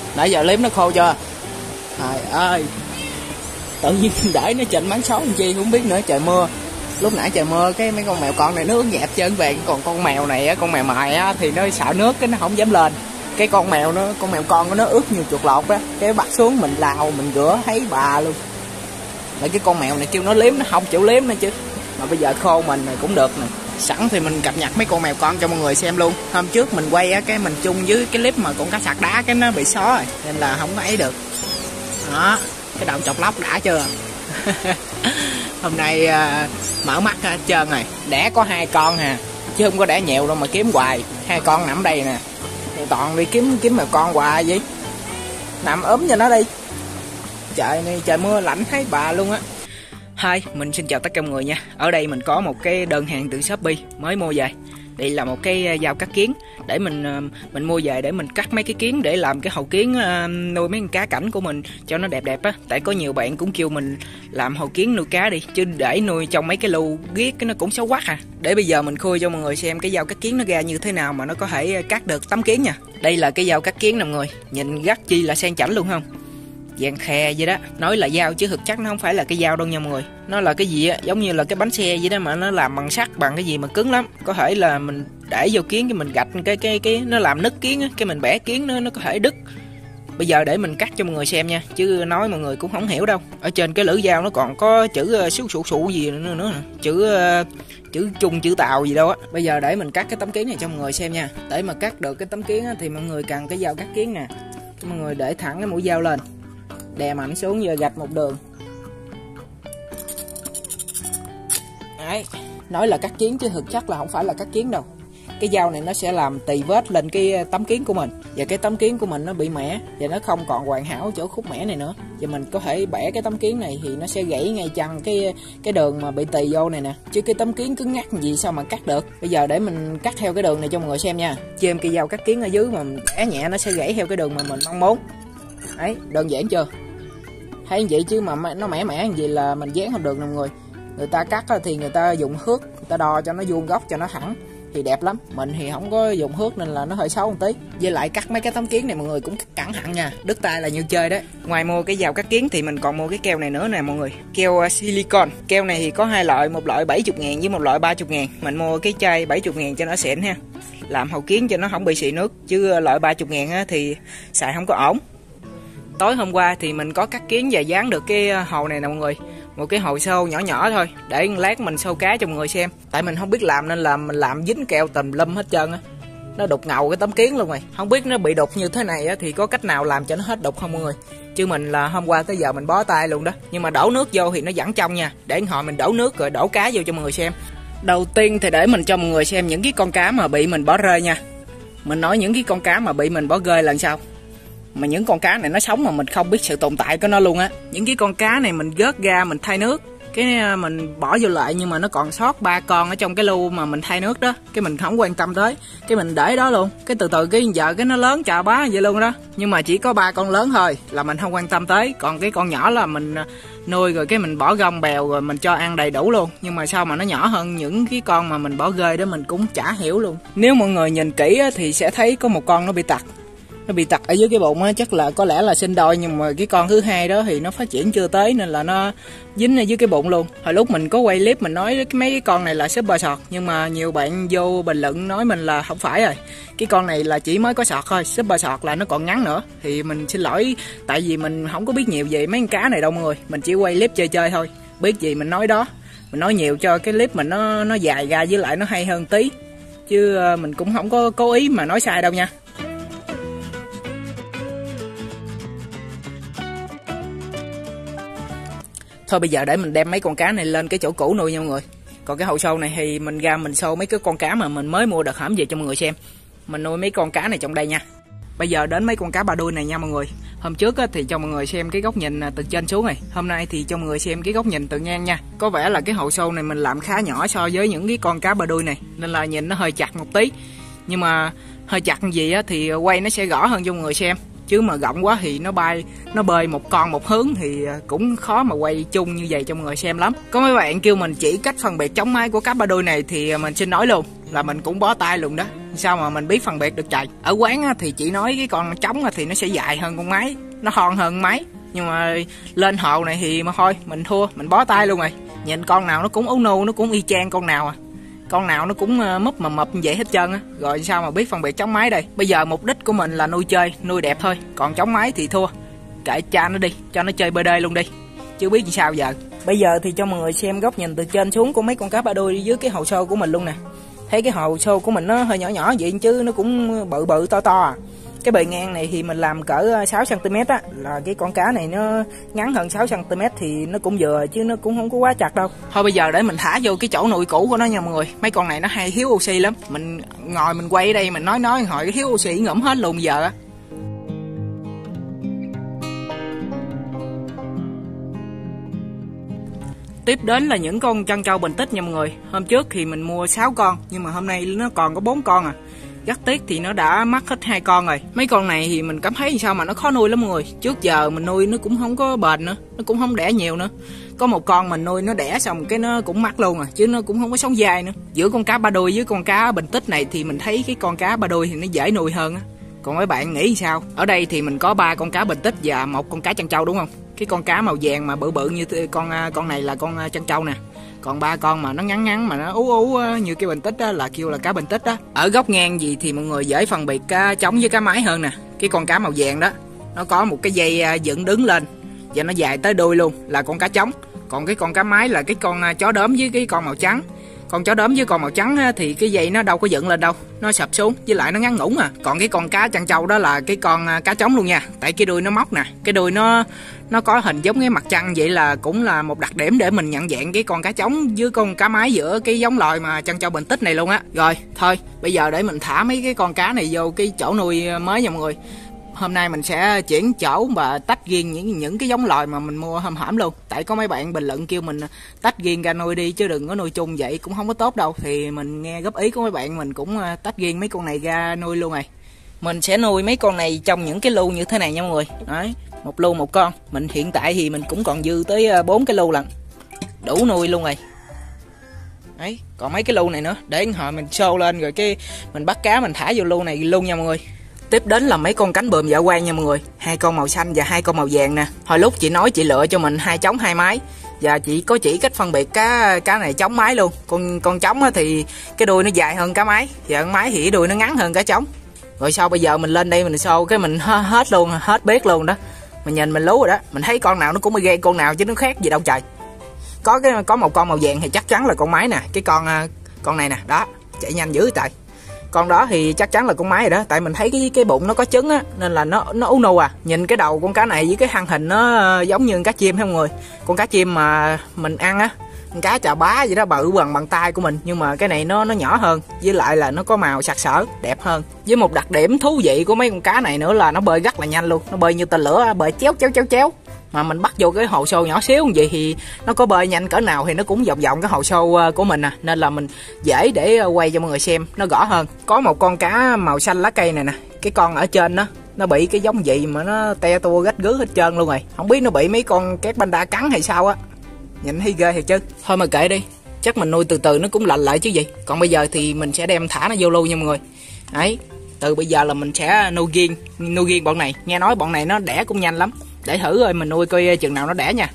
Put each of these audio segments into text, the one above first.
Nãy giờ liếm nó khô chưa? Trời ơi, tự nhiên để nó trên máng xấu làm chi không biết nữa. Trời mưa, lúc nãy trời mưa cái mấy con mèo con này nó ướt nhẹp trơn về. Còn con mèo này á, con mèo mài á thì nó sợ nước cái nó không dám lên. Cái con mèo con nó ướt như chuột lột á, cái bắt xuống mình lau mình rửa thấy bà luôn. Lại cái con mèo này kêu nó liếm nó không chịu liếm nữa chứ. Mà bây giờ khô mình này cũng được nè. Sẵn thì mình cập nhật mấy con mèo con cho mọi người xem luôn. Hôm trước mình quay á, cái mình chung với cái clip mà con cá sạc đá cái nó bị xó rồi nên là không có ấy được. Đó, cái đầu chọc lóc đã chưa? Hôm nay mở mắt hết trơn rồi. Đẻ có 2 con hà, chứ không có đẻ nhiều đâu mà kiếm hoài. 2 con nằm đây nè. Thì toàn đi kiếm mèo con hoài vậy. Nằm ốm cho nó đi. Trời này trời mưa lạnh thấy bà luôn á. Hi, mình xin chào tất cả mọi người nha. Ở đây mình có một cái đơn hàng từ Shopee mới mua về. Đây là một cái dao cắt kiến để mình mua về để mình cắt mấy cái kiến để làm cái hàu kiến nuôi mấy con cá cảnh của mình cho nó đẹp đẹp á. Tại có nhiều bạn cũng kêu mình làm hàu kiến nuôi cá đi, chứ để nuôi trong mấy cái lu ghiếc cái nó cũng xấu quắc à. Để bây giờ mình khui cho mọi người xem cái dao cắt kiến nó ra như thế nào mà nó có thể cắt được tấm kiến nha. Đây là cái dao cắt kiến nè mọi người, nhìn rất chi là sang chảnh luôn không? Dạng khe vậy đó, nói là dao chứ thực chất nó không phải là cái dao đâu nha mọi người. Nó là cái gì á, giống như là cái bánh xe vậy đó mà nó làm bằng sắt, bằng cái gì mà cứng lắm. Có thể là mình để vô kiến cái mình gạch cái nó làm nứt kiến á, cái mình bẻ kiến nó có thể đứt. Bây giờ để mình cắt cho mọi người xem nha, chứ nói mọi người cũng không hiểu đâu. Ở trên cái lưỡi dao nó còn có chữ sụ gì nữa chữ Trung chữ Tàu gì đâu á. Bây giờ để mình cắt cái tấm kiến này cho mọi người xem nha. Để mà cắt được cái tấm kiến á, thì mọi người cần cái dao cắt kiến nè. Mọi người để thẳng cái mũi dao lên, đè mạnh xuống giờ gạch một đường. Đấy, nói là cắt kiến chứ thực chất là không phải là cắt kiến đâu. Cái dao này nó sẽ làm tì vết lên cái tấm kiến của mình. Và cái tấm kiến của mình nó bị mẻ và nó không còn hoàn hảo chỗ khúc mẻ này nữa. Và mình có thể bẻ cái tấm kiến này thì nó sẽ gãy ngay chân cái đường mà bị tì vô này nè. Chứ cái tấm kiến cứng ngắc gì sao mà cắt được. Bây giờ để mình cắt theo cái đường này cho mọi người xem nha. Chêm cây dao cắt kiến ở dưới mà mình bẻ nhẹ nó sẽ gãy theo cái đường mà mình mong muốn. Đấy, đơn giản chưa? Thấy vậy chứ mà nó mẻ gì là mình dán không được nè mọi người. Người ta cắt thì người ta dùng thước, người ta đo cho nó vuông góc cho nó thẳng thì đẹp lắm. Mình thì không có dùng thước nên là nó hơi xấu một tí. Với lại cắt mấy cái tấm kiến này mọi người cũng cẩn thận nha, đứt tay là như chơi đấy. Ngoài mua cái dao cắt kiến thì mình còn mua cái keo này nữa nè mọi người, keo silicon. Keo này thì có 2 loại, một loại 70.000 với một loại 30.000. Mình mua cái chai 70.000 cho nó xịn ha, làm hàu kiến cho nó không bị xị nước, chứ loại 30.000 thì xài không có ổn. Tối hôm qua thì mình có cắt kiến và dán được cái hồ này nè mọi người. Một cái hồ sâu nhỏ nhỏ thôi, để lát mình sâu cá cho mọi người xem. Tại mình không biết làm nên là mình làm dính keo tùm lum hết trơn á. Nó đục ngầu cái tấm kiến luôn rồi. Không biết nó bị đục như thế này á, thì có cách nào làm cho nó hết đục không mọi người. Chứ mình là hôm qua tới giờ mình bó tay luôn đó. Nhưng mà đổ nước vô thì nó vẫn trong nha. Để hồi mình đổ nước rồi đổ cá vô cho mọi người xem. Đầu tiên thì để mình cho mọi người xem những cái con cá mà bị mình bỏ rơi nha. Mình nói những cái con cá mà bị mình bỏ rơi lần sau. Mà những con cá này nó sống mà mình không biết sự tồn tại của nó luôn á. Những cái con cá này mình vớt ra mình thay nước, cái mình bỏ vô lại nhưng mà nó còn sót 3 con ở trong cái lu mà mình thay nước đó. Cái mình không quan tâm tới, cái mình để đó luôn. Cái từ từ cái giờ cái nó lớn chà bá vậy luôn đó. Nhưng mà chỉ có 3 con lớn thôi là mình không quan tâm tới. Còn cái con nhỏ là mình nuôi rồi cái mình bỏ gông bèo rồi mình cho ăn đầy đủ luôn. Nhưng mà sao mà nó nhỏ hơn những cái con mà mình bỏ rơi đó mình cũng chả hiểu luôn. Nếu mọi người nhìn kỹ á, thì sẽ thấy có một con nó bị tật. Nó bị tật ở dưới cái bụng á, chắc là có lẽ là sinh đôi, nhưng mà cái con thứ hai đó thì nó phát triển chưa tới nên là nó dính ở dưới cái bụng luôn. Hồi lúc mình có quay clip mình nói mấy cái con này là super sọt, nhưng mà nhiều bạn vô bình luận nói mình là không phải rồi. Cái con này là chỉ mới có sọt thôi, super sọt là nó còn ngắn nữa. Thì mình xin lỗi, tại vì mình không có biết nhiều về mấy con cá này đâu mọi người. Mình chỉ quay clip chơi thôi, biết gì mình nói đó. Mình nói nhiều cho cái clip mình nó dài ra với lại nó hay hơn tí. Chứ mình cũng không có cố ý mà nói sai đâu nha. Thôi bây giờ để mình đem mấy con cá này lên cái chỗ cũ nuôi nha mọi người. Còn cái hồ sâu này thì mình ra mình sâu mấy cái con cá mà mình mới mua đợt hổm về cho mọi người xem. Mình nuôi mấy con cá này trong đây nha. Bây giờ đến mấy con cá ba đuôi này nha mọi người. Hôm trước thì cho mọi người xem cái góc nhìn từ trên xuống này. Hôm nay thì cho mọi người xem cái góc nhìn từ ngang nha. Có vẻ là cái hồ sâu này mình làm khá nhỏ so với những cái con cá ba đuôi này, nên là nhìn nó hơi chặt một tí. Nhưng mà hơi chặt gì á thì quay nó sẽ rõ hơn cho mọi người xem. chứ mà rộng quá thì nó bơi một con một hướng thì cũng khó mà quay chung như vậy cho mọi người xem lắm. Có mấy bạn kêu mình chỉ cách phân biệt trống mái của cá ba đuôi này thì mình xin nói luôn là mình cũng bó tay luôn đó, sao mà mình biết phân biệt được trời. Ở quán thì chỉ nói cái con trống thì nó sẽ dài hơn con mái, nó thon hơn mái, nhưng mà lên hồ này thì mà thôi mình thua, mình bó tay luôn rồi. Nhìn con nào nó cũng ú nu, nó cũng y chang con nào con nào nó cũng múp mà mập như vậy hết trơn á, rồi sao mà biết phân biệt trống mái đây. Bây giờ mục đích của mình là nuôi chơi, nuôi đẹp thôi, còn trống mái thì thua, kệ cha nó đi, cho nó chơi bơi đê luôn đi, chứ biết như sao giờ. Bây giờ thì cho mọi người xem góc nhìn từ trên xuống của mấy con cá ba đuôi dưới cái hồ xô của mình luôn nè. Thấy cái hồ xô của mình nó hơi nhỏ nhỏ vậy chứ nó cũng bự bự to to. Cái bề ngang này thì mình làm cỡ 6 cm á, là cái con cá này nó ngắn hơn 6 cm thì nó cũng vừa chứ nó cũng không có quá chặt đâu. Thôi bây giờ để mình thả vô cái chỗ nuôi cũ của nó nha mọi người. Mấy con này nó hay thiếu oxy lắm. Mình ngồi mình quay ở đây mình nói hồi cái thiếu oxy ngủm hết luôn giờ á. Tiếp đến là những con trân trâu Bình Tích nha mọi người. Hôm trước thì mình mua 6 con nhưng mà hôm nay nó còn có 4 con à. Rất tiếc thì nó đã mất hết 2 con rồi. Mấy con này thì mình cảm thấy sao mà nó khó nuôi lắm mọi người. Trước giờ mình nuôi nó cũng không có bền nữa, nó cũng không đẻ nhiều nữa. Có một con mình nuôi nó đẻ xong cái nó cũng mất luôn à, chứ nó cũng không có sống dai nữa. Giữa con cá ba đuôi với con cá Bình Tích này thì mình thấy cái con cá ba đuôi thì nó dễ nuôi hơn á. Còn mấy bạn nghĩ sao? Ở đây thì mình có 3 con cá Bình Tích và 1 con cá trân trâu đúng không? Cái con cá màu vàng mà bự bự như con này là con trân trâu nè. Còn 3 con mà nó ngắn ngắn mà nó ú ú như cái Bình Tích đó là kêu là cá Bình Tích đó. Ở góc ngang gì thì mọi người dễ phân biệt cá trống với cá mái hơn nè. Cái con cá màu vàng đó nó có một cái dây dựng đứng lên và nó dài tới đuôi luôn là con cá trống. Còn cái con cá mái là cái con chó đốm với cái con màu trắng. Con chó đốm với con màu trắng thì cái dây nó đâu có dựng lên đâu, nó sập xuống, với lại nó ngắn ngủn à. Còn cái con cá trân trâu đó là cái con cá trống luôn nha, tại cái đuôi nó móc nè, cái đuôi nó có hình giống cái mặt trăng, vậy là cũng là một đặc điểm để mình nhận dạng cái con cá trống với con cá mái giữa cái giống loài mà trân trâu Bình Tích này luôn á. Rồi thôi bây giờ để mình thả mấy cái con cá này vô cái chỗ nuôi mới nha mọi người. Hôm nay mình sẽ chuyển chỗ và tách riêng những cái giống loài mà mình mua hôm hổm luôn. Tại có mấy bạn bình luận kêu mình tách riêng ra nuôi đi chứ đừng có nuôi chung vậy cũng không có tốt đâu. Thì mình nghe góp ý của mấy bạn mình cũng tách riêng mấy con này ra nuôi luôn rồi. Mình sẽ nuôi mấy con này trong những cái lu như thế này nha mọi người. Đấy, một lu một con. Mình hiện tại thì mình cũng còn dư tới 4 cái lu lần. Đủ nuôi luôn rồi. Đấy, còn mấy cái lu này nữa để hồi mình show lên rồi cái mình bắt cá mình thả vô lu này luôn nha mọi người. Tiếp đến là mấy con cánh bờm dạ quang nha mọi người. 2 con màu xanh và 2 con màu vàng nè. Hồi lúc chị nói chị lựa cho mình 2 trống 2 mái. Và chị có chỉ cách phân biệt cá này trống mái luôn. Con trống thì cái đuôi nó dài hơn cá mái, và con mái thì cái đuôi nó ngắn hơn cá trống. Rồi sau bây giờ mình lên đây mình show cái mình hết luôn, hết biết luôn đó. Mình nhìn mình lú rồi đó. Mình thấy con nào nó cũng gây con nào chứ nó khác gì đâu trời. Có một con màu vàng thì chắc chắn là con mái nè. Cái con này nè, đó, chạy nhanh dữ trời. Con đó thì chắc chắn là con mái rồi đó, tại mình thấy cái bụng nó có trứng á nên là nó ú nu à. Nhìn cái đầu con cá này với cái thân hình nó giống như con cá chim không mọi người. Con cá chim mà mình ăn á, con cá chà bá vậy đó, bự bằng bàn tay của mình, nhưng mà cái này nó nhỏ hơn, với lại là nó có màu sặc sỡ đẹp hơn. Với một đặc điểm thú vị của mấy con cá này nữa là nó bơi rất là nhanh luôn, nó bơi như tên lửa, bơi chéo. Mà mình bắt vô cái hồ xô nhỏ xíu như vậy thì nó có bơi nhanh cỡ nào thì nó cũng vòng vòng cái hồ xô của mình à, nên là mình dễ để quay cho mọi người xem nó rõ hơn. Có một con cá màu xanh lá cây này nè, cái con ở trên đó nó bị cái giống gì mà nó te tua gách gứ hết trơn luôn rồi, không biết nó bị mấy con két panda cắn hay sao á, nhìn thấy ghê thiệt chứ. Thôi mà kệ đi, chắc mình nuôi từ từ nó cũng lành lại chứ gì. Còn bây giờ thì mình sẽ đem thả nó vô lưu nha mọi người. Đấy, từ bây giờ là mình sẽ nuôi riêng bọn này. Nghe nói bọn này nó đẻ cũng nhanh lắm, để thử rồi mình nuôi coi chừng nào nó đẻ nha.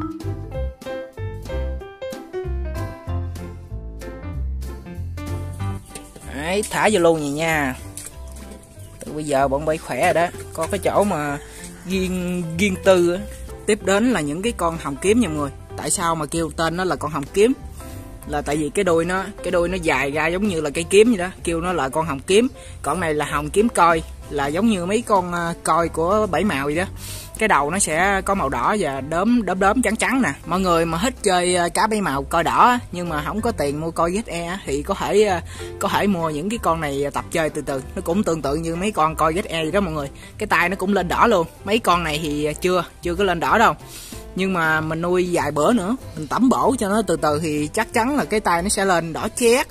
Đấy, thả vô luôn nha. Từ bây giờ bọn bay khỏe rồi đó, có cái chỗ mà riêng tư á. Tiếp đến là những cái con hồng kiếm nha mọi người. Tại sao mà kêu tên nó là con hồng kiếm? Là tại vì cái đuôi nó dài ra giống như là cây kiếm vậy đó, kêu nó là con hồng kiếm. Còn này là hồng kiếm coi, là giống như mấy con coi của bảy màu vậy đó. Cái đầu nó sẽ có màu đỏ và đốm trắng nè. Mọi người mà thích chơi cá bảy màu coi đỏ nhưng mà không có tiền mua coi ZE thì có thể mua những cái con này tập chơi từ từ. Nó cũng tương tự như mấy con coi ZE vậy đó mọi người. Cái tai nó cũng lên đỏ luôn. Mấy con này thì chưa có lên đỏ đâu. Nhưng mà mình nuôi vài bữa nữa, mình tẩm bổ cho nó từ từ thì chắc chắn là cái tai nó sẽ lên đỏ chét.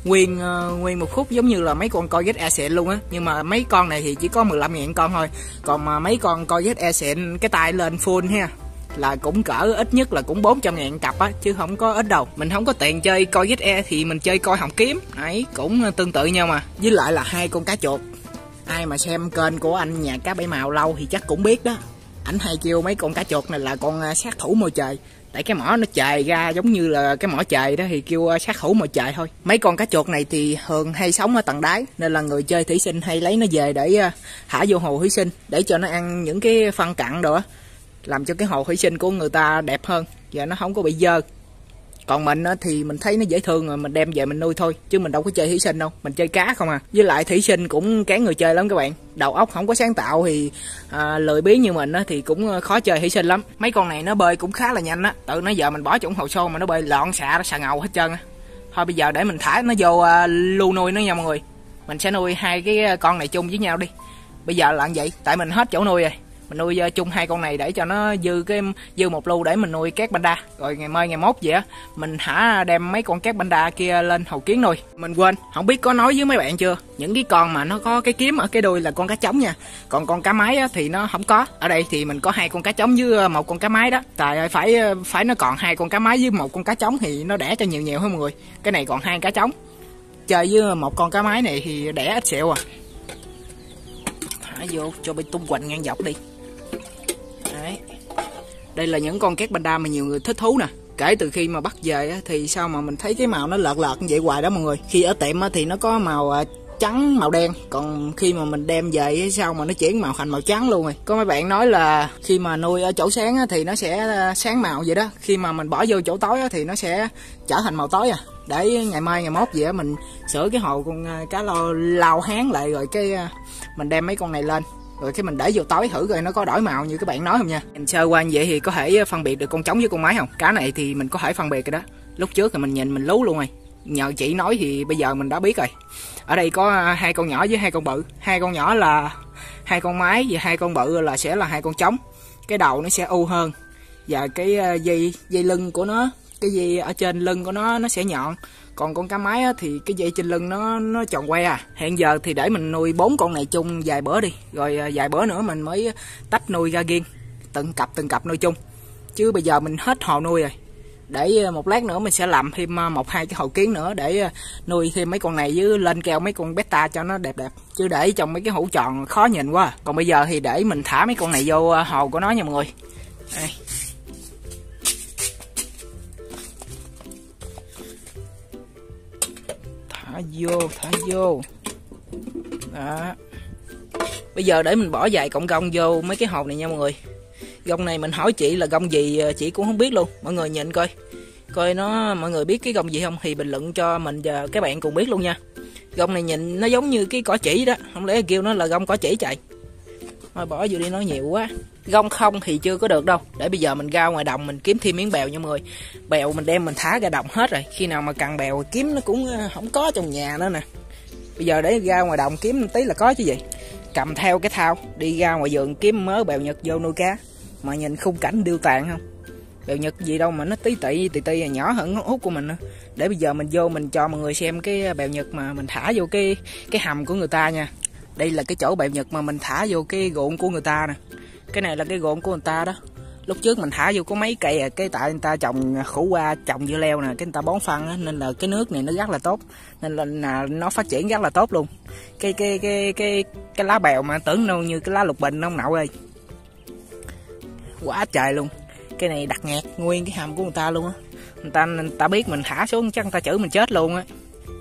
nguyên một khúc giống như là mấy con coi ghét e xịn luôn á. Nhưng mà mấy con này thì chỉ có 15.000 con thôi. Còn mà mấy con coi ghét e xịn cái tay lên full ha là cũng cỡ ít nhất là cũng 400.000 cặp á, chứ không có ít đâu. Mình không có tiền chơi coi ghét e thì mình chơi coi hồng kiếm ấy, cũng tương tự nhau mà. Với lại là 2 con cá chuột, ai mà xem kênh của anh Nhà Cá Bảy Màu lâu thì chắc cũng biết đó, ảnh hay kêu mấy con cá chuột này là con sát thủ mồi trời. Tại cái mỏ nó chày ra giống như là cái mỏ chày đó thì kêu sát thủ mồi trời thôi. Mấy con cá chuột này thì thường hay sống ở tầng đáy, nên là người chơi thủy sinh hay lấy nó về để thả vô hồ thủy sinh để cho nó ăn những cái phân cặn đồ á, làm cho cái hồ thủy sinh của người ta đẹp hơn và nó không có bị dơ. Còn mình thì mình thấy nó dễ thương rồi mình đem về mình nuôi thôi, chứ mình đâu có chơi thủy sinh đâu, mình chơi cá không à. Với lại thủy sinh cũng kén người chơi lắm các bạn, đầu óc không có sáng tạo thì lười biếng như mình thì cũng khó chơi thủy sinh lắm. Mấy con này nó bơi cũng khá là nhanh á, tự nó giờ mình bỏ trong hồ xô mà nó bơi lọn xạ, nó xà ngầu hết trơn á. Thôi bây giờ để mình thả nó vô lưu nuôi nó nha mọi người. Mình sẽ nuôi 2 cái con này chung với nhau đi. Bây giờ là vậy, tại mình hết chỗ nuôi rồi, mình nuôi chung 2 con này để cho nó dư một lưu để mình nuôi két panda. Rồi ngày mai ngày mốt vậy á mình hả đem mấy con két panda kia lên hồ kiến nuôi. Mình quên không biết có nói với mấy bạn chưa, những cái con mà nó có cái kiếm ở cái đuôi là con cá trống nha, còn con cá mái á, thì nó không có. Ở đây thì mình có 2 con cá trống với 1 con cá mái đó. Tại phải nó còn 2 con cá mái với 1 con cá trống thì nó đẻ cho nhiều hơn mọi người. Cái này còn 2 cá trống, chơi với 1 con cá mái này thì đẻ ít xẹo à. Thả vô cho bị tung quanh ngang dọc đi. Đấy. Đây là những con két panda mà nhiều người thích thú nè. Kể từ khi mà bắt về thì sao mà mình thấy cái màu nó lợt như vậy hoài đó mọi người. Khi ở tiệm thì nó có màu trắng màu đen, còn khi mà mình đem về sao mà nó chuyển màu thành màu trắng luôn rồi. Có mấy bạn nói là khi mà nuôi ở chỗ sáng thì nó sẽ sáng màu vậy đó, khi mà mình bỏ vô chỗ tối thì nó sẽ trở thành màu tối à. Để ngày mai ngày mốt vậy mình sửa cái hồ con cá lao hán lại, rồi cái mình đem mấy con này lên, rồi cái mình để vô tối thử coi nó có đổi màu như các bạn nói không nha. Nhìn sơ qua như vậy thì có thể phân biệt được con trống với con mái không? Cá này thì mình có thể phân biệt rồi đó, lúc trước thì mình nhìn mình lú luôn rồi, nhờ chị nói thì bây giờ mình đã biết rồi. Ở đây có 2 con nhỏ với 2 con bự. 2 con nhỏ là 2 con mái và 2 con bự là sẽ là 2 con trống. Cái đầu nó sẽ u hơn và cái dây lưng của nó, cái dây ở trên lưng của nó sẽ nhọn. Còn con cá mái thì cái dây trên lưng nó tròn que à. Hiện giờ thì để mình nuôi 4 con này chung vài bữa đi, rồi vài bữa nữa mình mới tách nuôi ra riêng, từng cặp nuôi chung. Chứ bây giờ mình hết hồ nuôi rồi. Để một lát nữa mình sẽ làm thêm 1-2 cái hồ kiến nữa để nuôi thêm mấy con này với lên keo mấy con beta cho nó đẹp. Chứ để trong mấy cái hũ tròn khó nhìn quá. Còn bây giờ thì để mình thả mấy con này vô hồ của nó nha mọi người. Đây. Thả vô đó. Bây giờ để mình bỏ vài cọng gông vô mấy cái hồ này nha mọi người. Gông này mình hỏi chị là gông gì chị cũng không biết luôn. Mọi người nhìn coi nó, mọi người biết cái gông gì không thì bình luận cho mình và các bạn cùng biết luôn nha. Gông này nhìn nó giống như cái cỏ chỉ đó, không lẽ kêu nó là gông cỏ chỉ chạy. Thôi bỏ vô đi, nói nhiều quá. Gông không thì chưa có được đâu. Để bây giờ mình ra ngoài đồng mình kiếm thêm miếng bèo nha mọi người. Bèo mình đem mình thả ra đồng hết rồi. Khi nào mà cần bèo kiếm nó cũng không có trong nhà nữa nè. Bây giờ để ra ngoài đồng kiếm tí là có chứ gì. Cầm theo cái thao đi ra ngoài vườn kiếm mớ bèo Nhật vô nuôi cá. Mà nhìn khung cảnh điêu tàn không? Bèo Nhật gì đâu mà nó tí nhỏ hơn ngón út của mình nữa. Để bây giờ mình vô mình cho mọi người xem cái bèo Nhật mà mình thả vô cái hầm của người ta nha. Đây là cái chỗ bèo Nhật mà mình thả vô cái ruộng của người ta nè. Cái này là cái ruộng của người ta đó. Lúc trước mình thả vô có mấy cây à, cái tại người ta trồng khổ qua, trồng dưa leo nè, cái người ta bón phân á, nên là cái nước này nó rất là tốt, nên là nó phát triển rất là tốt luôn. Cái lá bèo mà tưởng đâu như cái lá lục bình ông nậu ơi. Quá trời luôn. Cái này đặt nghẹt nguyên cái hầm của người ta luôn á. Người ta biết mình thả xuống chắc người ta chửi mình chết luôn á.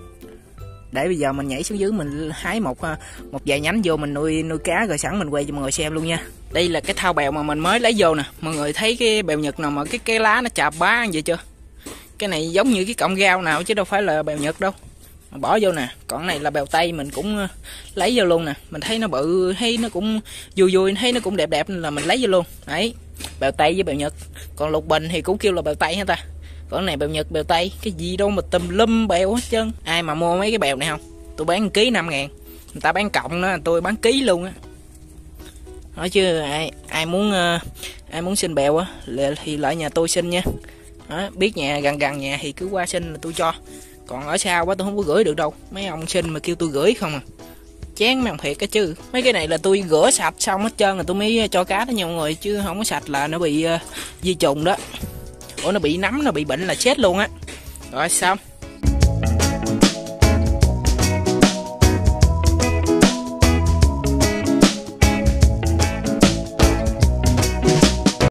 Để bây giờ mình nhảy xuống dưới mình hái một vài nhánh vô mình nuôi cá, rồi sẵn mình quay cho mọi người xem luôn nha. Đây là cái thao bèo mà mình mới lấy vô nè. Mọi người thấy cái bèo Nhật nào mà cái lá nó chà bá vậy chưa? Cái này giống như cái cọng rau nào chứ đâu phải là bèo Nhật đâu. Bỏ vô nè. Còn này là bèo Tây mình cũng lấy vô luôn nè. Mình thấy nó bự, thấy nó cũng vui, thấy nó cũng đẹp nên là mình lấy vô luôn. Đấy, bèo Tây với bèo Nhật. Còn lục bình thì cũng kêu là bèo Tây hả ta? Còn này bèo Nhật, bèo Tây, cái gì đâu mà tùm lum bèo hết trơn. Ai mà mua mấy cái bèo này không? Tôi bán ký 5.000. Người ta bán cộng đó, tôi bán ký luôn á. Nói chứ ai muốn xin bèo á thì lại nhà tôi xin nha. Đó, biết nhà gần nhà thì cứ qua xin là tôi cho. Còn ở xa quá tôi không có gửi được đâu. Mấy ông xin mà kêu tôi gửi không à. Chán mấy ông thiệt cái chứ. Mấy cái này là tôi rửa sạch xong hết trơn rồi tôi mới cho cá đó nha mọi người, chứ không có sạch là nó bị vi trùng đó. Ủa nó bị nấm, nó bị bệnh là chết luôn á. Rồi xong.